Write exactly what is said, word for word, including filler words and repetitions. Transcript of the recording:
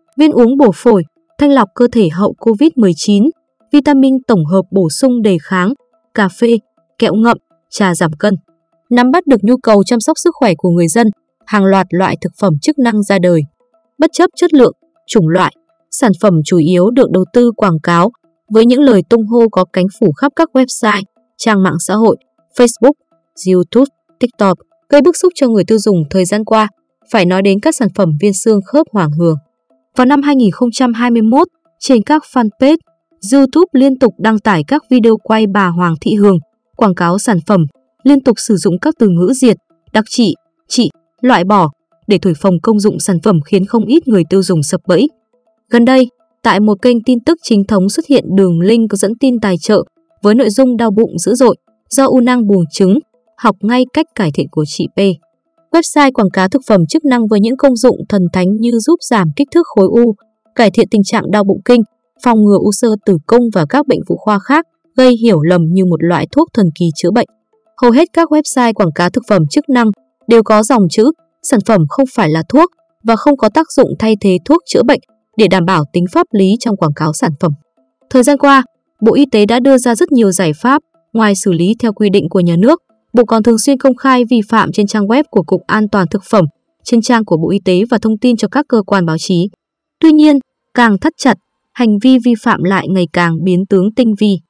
viên uống bổ phổi, thanh lọc cơ thể hậu Covid mười chín, vitamin tổng hợp bổ sung đề kháng, cà phê, kẹo ngậm, trà giảm cân. Nắm bắt được nhu cầu chăm sóc sức khỏe của người dân, hàng loạt loại thực phẩm chức năng ra đời. Bất chấp chất lượng, chủng loại, sản phẩm chủ yếu được đầu tư quảng cáo với những lời tung hô có cánh phủ khắp các website, trang mạng xã hội, Facebook, YouTube, TikTok, gây bức xúc cho người tiêu dùng thời gian qua. Phải nói đến các sản phẩm viên xương khớp Hoàng Hường. Vào năm hai nghìn không trăm hai mươi mốt, trên các fanpage, YouTube liên tục đăng tải các video quay bà Hoàng Thị Hường quảng cáo sản phẩm, liên tục sử dụng các từ ngữ diệt, đặc trị, trị, loại bỏ để thổi phồng công dụng sản phẩm, khiến không ít người tiêu dùng sập bẫy. Gần đây, tại một kênh tin tức chính thống xuất hiện đường link có dẫn tin tài trợ với nội dung đau bụng dữ dội do u nang buồng trứng, học ngay cách cải thiện của chị P. Website quảng cáo thực phẩm chức năng với những công dụng thần thánh như giúp giảm kích thước khối u, cải thiện tình trạng đau bụng kinh, phòng ngừa u xơ tử cung và các bệnh phụ khoa khác, gây hiểu lầm như một loại thuốc thần kỳ chữa bệnh. Hầu hết các website quảng cáo thực phẩm chức năng đều có dòng chữ sản phẩm không phải là thuốc và không có tác dụng thay thế thuốc chữa bệnh để đảm bảo tính pháp lý trong quảng cáo sản phẩm. Thời gian qua, Bộ Y tế đã đưa ra rất nhiều giải pháp. Ngoài xử lý theo quy định của nhà nước, Bộ còn thường xuyên công khai vi phạm trên trang web của Cục An toàn Thực phẩm, trên trang của Bộ Y tế và thông tin cho các cơ quan báo chí. Tuy nhiên, càng thắt chặt, hành vi vi phạm lại ngày càng biến tướng tinh vi.